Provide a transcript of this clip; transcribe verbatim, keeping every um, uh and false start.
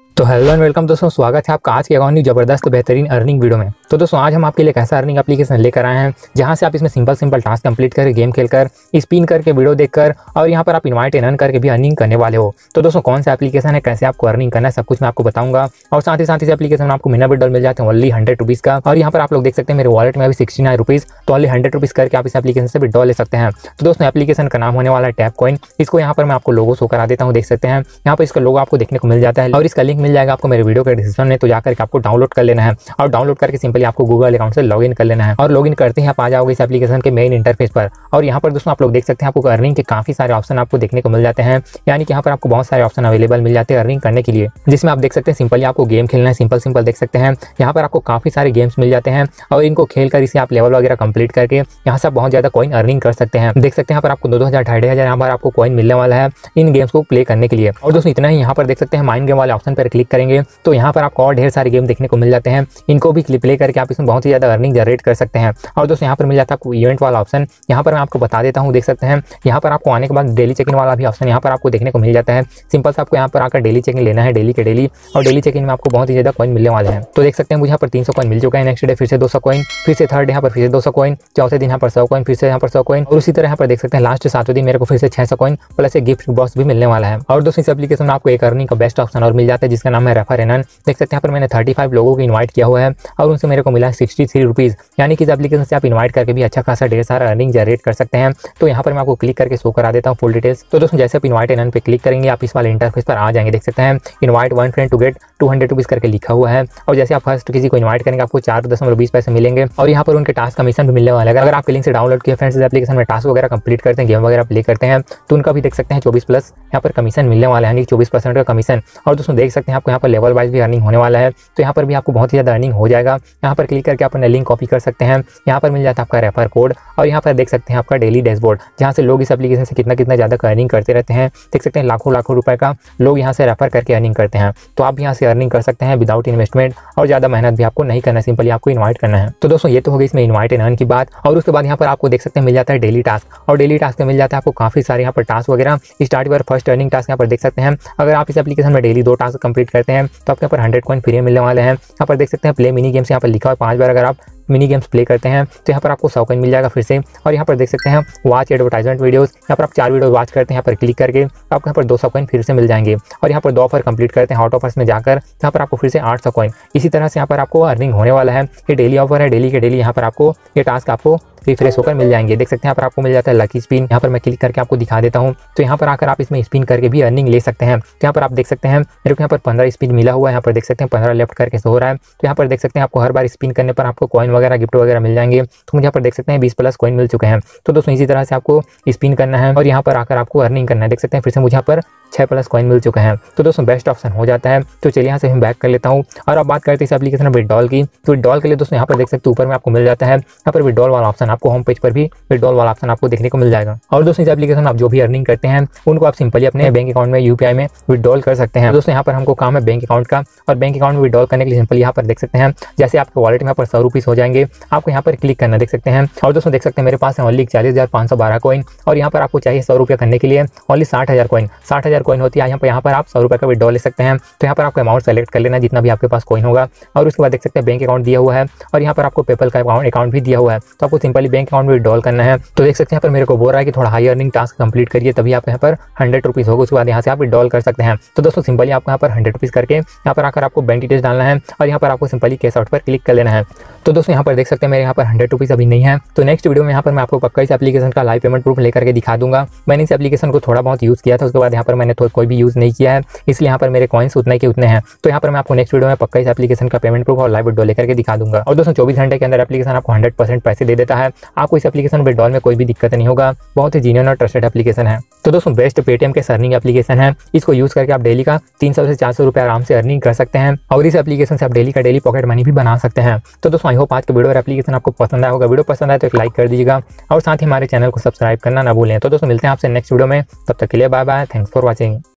तो hello and welcome दोस्तों, स्वागत है आपका आज के अकाउंट जबरदस्त बेहतरीन अर्निंग वीडियो में। तो दोस्तों आज हम आपके लिए एक ऐसा अर्निंग एप्लीकेशन लेकर आए हैं जहां से आप इसमें सिंपल सिंपल टास्क कंप्लीट करके गेम खेलकर स्पिन करके वीडियो देखकर और यहां पर आप इनवाइट एंड अर्न करके भी अर्निंग करने वाले हो। तो दोस्तों कौन सा एप्लीकेशन है, कैसे आपको अर्निंग करना है, सब कुछ मैं आपको बताऊंगा। और साथ ही साथ इस एप्लीकेशन में आपको महीना विड्रॉल मिल जाते हैं ओनली हंड्रेड रुपीज़ का। और यहाँ पर आप लोग देख सकते हैं मेरे वॉलेट में अभी सिक्सटी नाइन रुपीज़, तो ओनली हंड्रेड रुपीज़ करके आप इस एप्लीकेशन से विड्रॉल ले सकते हैं। तो दोस्तों एप्लीकेशन का नाम होने वाला है टैप कॉइन। इसको यहाँ पर मैं आपको लोगो शो करा देता हूँ, देख सकते हैं यहाँ पर इसका लोगो आपको देखने को मिल जाता है और इसका लिंक मिल जाएगा आपको मेरे वीडियो डिस्क्रिप्शन में। तो जाकर के आपको डाउनलोड कर लेना है और डाउनलोड करके सिंपली आपको गूगल अकाउंट से लॉगिन कर लेना है और लॉगिन करते ही आप आ जाओगे इस एप्लीकेशन के मेन इंटरफेस पर। और यहाँ पर दोस्तों आप लोग देख सकते हैं आपको अर्निंग के काफी सारे ऑप्शन आपको देखने को मिल जाते हैं, यानी कि यहाँ पर आपको बहुत सारे ऑप्शन अवेलेबल मिल जाते हैं अर्निंग करने के लिए, जिसमें आप देख सकते हैं सिंपली आपको गेम खेलना है। सिंपल सिंपल देख सकते हैं यहाँ पर आपको काफी सारे गेम्स मिल जाते हैं और इनको खेलकर इसे आप लेवल वगैरह कंप्लीट करके यहाँ से बहुत ज्यादा कॉइन अर्निंग कर सकते हैं। देख सकते हैं यहाँ पर आपको दो दो हजार ढाई हजार यहाँ पर आपको कॉइन मिलने वाला है इन गेम्स को प्ले करने के लिए। और दोस्तों इतना ही, यहाँ पर देख सकते हैं माइंड गेम वाले ऑप्शन पर क्लिक करेंगे तो यहाँ पर आपको और ढेर सारे गेम देखने को मिल जाते हैं। इनको भी प्ले करके आप इसमें बहुत ही ज्यादा अर्निंग जनरेट कर सकते हैं। और दोस्तों यहाँ पर मिल जाता है आपको इवेंट वाला ऑप्शन, यहाँ पर मैं आपको बता देता हूँ। देख सकते हैं यहाँ पर आपको आने के बाद डेली चेक इन वाला भी ऑप्शन यहाँ पर आपको देखने को मिल जाता है। सिंपल से आपको यहाँ पर आकर डेली चेक इन लेना है, डेली के डेली, और डेली चेक इन में आपको बहुत ही ज्यादा कॉइन मिलने वाले हैं। तो देख सकते हैं मुझे यहाँ पर तीन सौ कॉइन मिल चुका है। नेक्स्ट डे फिर से दो सौ कॉइन, फिर से थर्ड यहाँ पर फिर से दो सौ कॉइन, चौथे दिन यहाँ पर सौ कॉइन, फिर से यहाँ पर सौ कॉइन, और उसी तरह यहाँ पर देख सकते हैं लास्ट सातवें दिन मेरे को फिर से छह सौ कॉइन प्लस एक गिफ्ट बॉक्स भी मिलने वाला है। और दोस्तों इस एप्लीकेशन में आपको एक अर्निंग का बेस्ट ऑप्शन और मिल जाता है जिसका नाम है रेफर एंड अर्न। देख सकते हैं यहाँ पर मैंने थर्टी फाइव लोगों को इन्वाइट किया हुआ है और उनसे मेरे को मिला है सिक्सटी थ्री रुपीज़, यानी कि इस एप्लीकेशन से आप इन्वाइट करके भी अच्छा खासा ढेर सारा अर्निंग जनरेट कर सकते हैं। तो यहाँ पर मैं आपको क्लिक करके शो करा देता हूँ फुल डिटेल्स। तो दोस्तों जैसे आप इन्वाइट एंड अर्न पे क्लिक करेंगे आप इस वाले इंटरफेस पर आ जाएंगे। देख सकते हैं invite one friend to get two hundred rupees करके लिखा हुआ है। और जैसे आप फर्स्ट किसी को इन्वाइट करेंगे आपको चार दशमलव बीस पैसे मिलेंगे और यहाँ पर उनके टास्क कमीशन भी मिलने वाला है। अगर आपके लिंक से डाउनलोड किए फ्रेंड्स इस एप्लीकेशन में टास्क वगैरह कंप्लीट करते हैं, गेम वगैरह प्ले करते हैं, तो उनका भी देख सकते हैं चौबीस प्लस यहाँ पर कमीशन मिलने वाला है, यानी चौबीस परसेंट का कमीशन। और दोस्तों देख सकते हैं आपको यहाँ पर लेवल वाइज भी अर्निंग होने वाला है, तो यहाँ पर भी आपको बहुत ही ज़्यादा अर्निंग हो जाएगा। यहाँ पर क्लिक करके आप अपना लिंक कॉपी कर सकते हैं, यहाँ पर मिल जाता है आपका रेफर कोड और यहाँ पर देख सकते हैं आपका डेली डैशबोर्ड, जहाँ से लोग इस एप्लीकेशन से कितना कितना ज़्यादा अर्निंग करते रहते हैं। देख सकते हैं लाखों लाखों रुपए का लोग यहाँ से रेफर करके अर्निंग करते हैं। तो आप यहाँ से अर्निंग कर सकते हैं विदाउट इन्वेस्टमेंट और ज़्यादा मेहनत भी आपको नहीं करना, सिंपली आपको इन्वाइट करना है। तो दोस्तों ये तो हो गई इसमें इन्वाइट एंड अर्न की बात। और उसके बाद यहाँ पर आपको देख सकते हैं मिल जाता है डेली टास्क, और डेली टास्क में मिल जाता है आपको काफ़ी सारे यहाँ पर टास्क वगैरह। स्टार्ट पर फर्स्ट अर्निंग टास्क यहाँ पर देख सकते हैं अगर आप इस एप्लीकेशन में डेली दो टास्क कंप्लीट करते हैं तो आपके यहाँ पर हंड्रेड कॉइन फ्री मिलने वाले हैं। यहाँ पर देख सकते हैं प्ले मिनी गेम्स यहाँ पर लिखा हुआ पाँच बार अगर आप मिनी गेम्स प्ले करते हैं तो यहाँ पर आपको सौ कॉइन मिल जाएगा फिर से। और यहाँ पर देख सकते हैं वॉच एडवर्टाइजमेंट वीडियोस, यहाँ पर आप चार वीडियो वॉच करते हैं यहाँ पर क्लिक करके आपको यहाँ पर दो सौ कॉइन फिर से मिल जाएंगे। और यहाँ पर दो ऑफर कंप्लीट करते हैं हॉट ऑफर्स में जाकर यहाँ पर आपको फिर से आठ सौ कॉइन। इसी तरह से यहाँ पर आपको अर्निंग होने वाला है। ये डेली ऑफर है, डेली के डेली यहाँ पर आपको ये टास्क आपको रिफ्रेश होकर मिल जाएंगे। देख सकते हैं यहाँ पर आपको मिल जाता है लकी स्पिन, यहाँ पर मैं क्लिक करके आपको दिखा देता हूँ। तो यहाँ पर आकर आप इसमें स्पिन करके भी अर्निंग ले सकते हैं। तो यहाँ पर आप देख सकते हैं मेरे को यहाँ पर पंद्रह स्पिन मिला हुआ है, यहाँ पर देख सकते हैं पंद्रह लेफ्ट करके हो रहा है। तो यहाँ पर देख सकते हैं आपको हर बार स्पिन करने पर आपको कॉइन वगैरह गिफ्ट वगैरह मिल जाएंगे। तो मुझे यहाँ पर देख सकते हैं बीस प्लस कॉइन मिल चुके हैं। तो दोस्तों इसी तरह से आपको स्पिन करना है और यहाँ पर आकर आपको अर्निंग करना है। देख सकते हैं फिर से मुझे यहाँ पर छः प्लस कॉइन मिल चुके हैं। तो दोस्तों बेस्ट ऑप्शन हो जाता है। तो चलिए यहाँ से हम बैक कर लेता हूँ और अब बात करते हैं इस एप्लीकेशन में विड्रॉल की। तो विड्रॉल के लिए दोस्तों यहाँ पर देख सकते हैं ऊपर में आपको मिल जाता है यहाँ पर विड्रॉल वाला ऑप्शन, आपको होम पेज पर भी विड्रॉल वाला ऑप्शन आपको देखने को मिल जाएगा। और दोस्तों इस एप्लीकेशन में आप जो भी अर्निंग करते हैं उनको आप सिंपली अपने बैंक अकाउंट में यूपीआई में विड्रॉल कर सकते हैं। दोस्तों यहाँ पर हमको काम है बैंक अकाउंट का, और बैंक अकाउंट में विड्रॉल करने के लिए सिंपली यहाँ पर देख सकते हैं जैसे आपके वॉलेट में यहाँ पर सौ रुपीज़ हो जाएंगे, आपको यहाँ पर क्लिक करना, देख सकते हैं। और दोस्तों देख सकते हैं मेरे पास है ओनली चालीस हज़ार पाँच सौ बारह कॉइन और यहाँ पर आपको चाहिए सौ रुपये करने के लिए ओनली साठ हज़ार कॉइन साठ हज़ार कॉइन होती है। यहाँ पर यहाँ पर आप सौ रुपये का विड्रॉल ले सकते हैं। तो यहाँ पर आपको अमाउंट सेलेक्ट कर लेना जितना भी आपके पास कॉइन होगा, और उसके बाद देख सकते हैं बैंक अकाउंट दिया हुआ है और यहाँ पर आपको पेपल का अकाउंट अकाउंट भी दिया हुआ है। तो आपको सिंपली बैंक अकाउंट में विड्रॉल करना है। तो देख सकते हैं यहाँ पर मेरे को बोल रहा है कि थोड़ा हाई अर्निंग टास्क कंप्लीट करिए तभी आप यहाँ पर हंड्रेड रुपीज़ होगा, उसके बाद यहाँ से आप विड्रॉल कर सकते हैं। तो दोस्तों सिंपली आपको यहाँ पर हंड्रेड रुपीज़ करके यहाँ पर आकर आपको बैंक डिटेल्स डालना है और यहाँ पर आपको सिंपली कैश आउट पर क्लिक कर लेना है। तो दोस्तों यहाँ पर देख सकते हैं मेरे यहाँ पर हंड्रेड रुपीज़ अभी नहीं है। तो नेक्स्ट वीडियो में यहाँ पर मैं आपको पक्का इस एप्लीकेशन का लाइव पेमेंट प्रूफ लेकर के दिखा दूंगा। मैंने इस एप्लीकेशन को थोड़ा बहुत यूज़ किया था, उसके बाद यहाँ पर मैंने कोई भी यूज़ नहीं किया है, इसलिए यहाँ पर मेरे कॉइन्स उतने के उतने हैं। तो यहाँ पर मैं आपको नेक्स्ट वीडियो में पक्का इस एप्लीकेशन का पेमेंट प्रूफ और लाइव विड्रॉल लेकर के दिखा दूंगा। और दोस्तों चौबीस घंटे के अंदर एप्लीकेशन आपको हंड्रेड परसेंट पैसे दे देता है। आपको इस एप्लीकेशन विड्रॉल में कोई भी दिक्कत नहीं होगा, बहुत ही जेन्युइन और ट्रस्टेड एप्लीकेशन है। तो दोस्तों बेस्ट पेटीएम के अर्निंग एप्लीकेशन है, इसको यूज करके आप डेली का तीन सौ से चार सौ रुपये आराम से अर्निंग कर सकते हैं और इस एप्लीकेशन से आप डेली का डेली पॉकेट मनी भी बना सकते हैं। तो दोस्तों आई होप आज के वीडियो और एप्लीकेशन आपको पसंद आया होगा। वीडियो पसंद आए तो एक लाइक कर दीजिएगा और साथ ही हमारे चैनल को सब्सक्राइब करना ना भूलें। तो दोस्तों मिलते हैं आपसे नेक्स्ट वीडियो में, तब तक के लिए bye bye, thanks for watching.